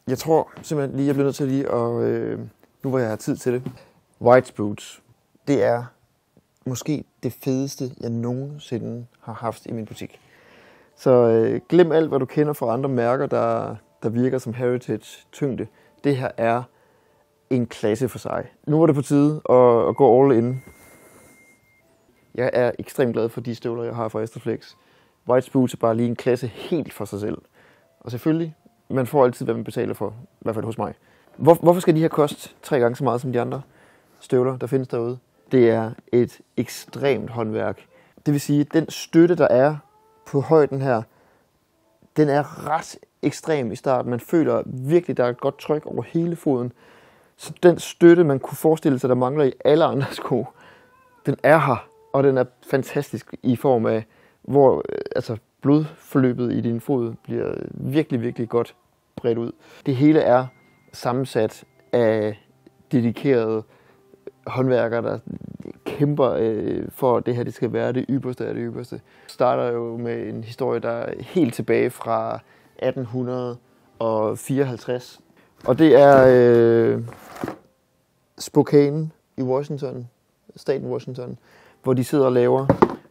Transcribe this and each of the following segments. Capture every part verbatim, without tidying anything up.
Jeg tror simpelthen lige, jeg bliver nødt til lige at, øh, nu hvor jeg har tid til det. White Boots, det er måske det fedeste, jeg nogensinde har haft i min butik. Så øh, glem alt, hvad du kender fra andre mærker, der, der virker som heritage tyngde. Det her er en klasse for sig. Nu er det på tide at, at gå all in. Jeg er ekstremt glad for de støvler, jeg har fra Astraflex. White Boots er bare lige en klasse helt for sig selv. Og selvfølgelig, man får altid, hvad man betaler for, i hvert fald hos mig. Hvor, hvorfor skal de her koste tre gange så meget som de andre støvler, der findes derude? Det er et ekstremt håndværk. Det vil sige, at den støtte, der er på højden her, den er ret ekstrem i starten. Man føler virkelig, der er et godt tryk over hele foden. Så den støtte, man kunne forestille sig, der mangler i alle andre sko, den er her. Og den er fantastisk i form af, hvor altså, blodforløbet i din fod bliver virkelig, virkelig godt bredt ud. Det hele er sammensat af dedikerede håndværkere, der kæmper øh, for, at det her det skal være det ypperste af det ypperste. Det starter jo med en historie, der er helt tilbage fra atten fireoghalvtreds. Og det er øh, Spokane i Washington, staten Washington, hvor de sidder og laver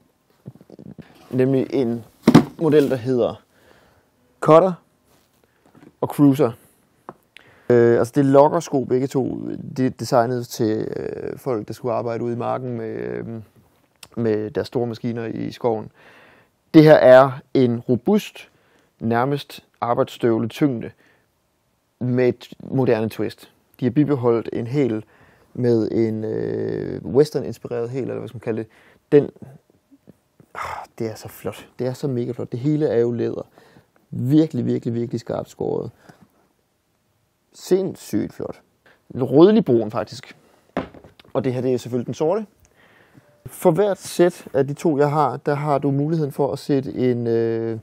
nemlig en model, der hedder Cutter og Cruiser. Øh, altså det er loggersko begge to. Det er designet til øh, folk, der skulle arbejde ude i marken med, øh, med deres store maskiner i skoven. Det her er en robust, nærmest arbejdsstøvle tyngde med et moderne twist. De har bibeholdt en hæl med en øh, western-inspireret hæl, eller hvad skal man kalde det. Den, øh, det er så flot. Det er så mega flot. Det hele er jo læder. Virkelig, virkelig, virkelig skarpt skåret. Sindssygt flot. Rødlig brun faktisk. Og det her det er selvfølgelig den sorte. For hvert sæt af de to, jeg har, der har du muligheden for at sætte en øh,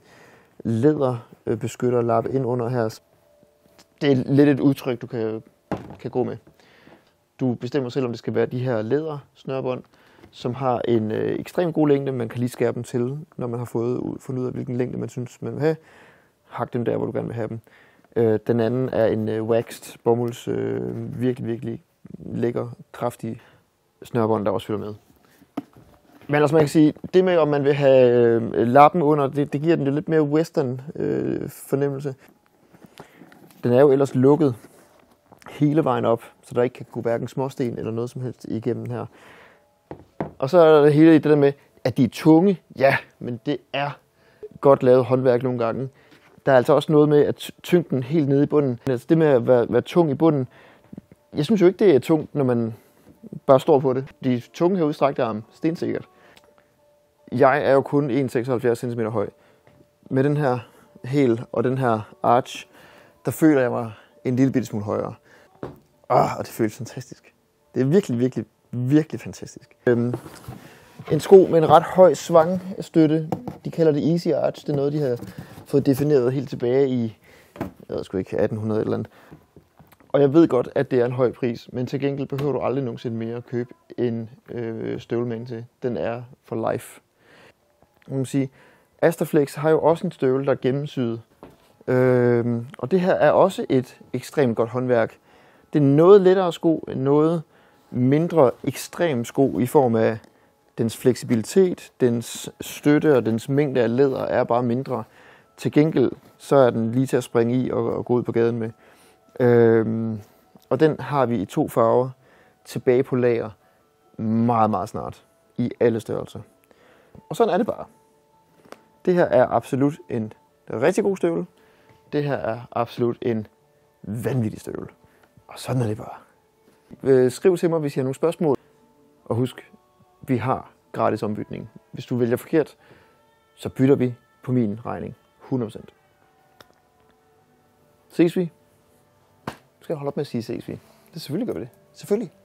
læderbeskytterlappe ind under her. Det er lidt et udtryk, du kan, kan gå med. Du bestemmer selv, om det skal være de her lædersnørbånd, som har en øh, ekstrem god længde. Man kan lige skære dem til, når man har fået fundet ud af, hvilken længde man synes, man vil have. Hak dem der, hvor du gerne vil have dem. Øh, den anden er en øh, waxed bomulds, øh, virkelig, virkelig lækker, kraftig snørbånd, der også følger med. Men altså man kan sige, det med, om man vil have øh, lappen under, det, det giver den lidt mere western øh, fornemmelse. Den er jo ellers lukket hele vejen op, så der ikke kan gå hverken småsten eller noget som helst igennem her. Og så er det hele i det der med, at de er tunge. Ja, men det er godt lavet håndværk nogle gange. Der er altså også noget med, at tyngden helt nede i bunden. Altså det med at være, være tung i bunden, jeg synes jo ikke, det er tungt, når man bare står på det. De er tunge her udstrakte arme, stensikkert. Jeg er jo kun en komma seksoghalvfjerds centimeter høj. Med den her hæl og den her arch, der føler jeg mig en lille bitte smule højere. Åh, og det føles fantastisk. Det er virkelig, virkelig, virkelig fantastisk. Øhm, en sko med en ret høj svangstøtte. De kalder det Easy Arch. Det er noget, de har fået defineret helt tilbage i, jeg ved sgu ikke, atten hundrede eller andet. Og jeg ved godt, at det er en høj pris, men til gengæld behøver du aldrig nogensinde mere at købe en øh, støvlemængde til. Den er for life. Man kan sige, Astraflex har jo også en støvle, der er gennemsyet. Øhm, og det her er også et ekstremt godt håndværk. Det er noget lettere sko, noget mindre ekstrem sko i form af dens fleksibilitet, dens støtte og dens mængde af læder er bare mindre. Til gengæld så er den lige til at springe i og, og gå ud på gaden med. Øhm, og den har vi i to farver tilbage på lager meget, meget snart i alle størrelser. Og sådan er det bare. Det her er absolut en rigtig god støvle. Det her er absolut en vanvittig støvle. Og sådan er det bare. Skriv til mig, hvis I har nogle spørgsmål. Og husk, vi har gratis ombytning. Hvis du vælger forkert, så bytter vi på min regning. hundrede procent. Ses vi? Nu skal jeg holde op med at sige ses vi. Det selvfølgelig gør vi det. Selvfølgelig.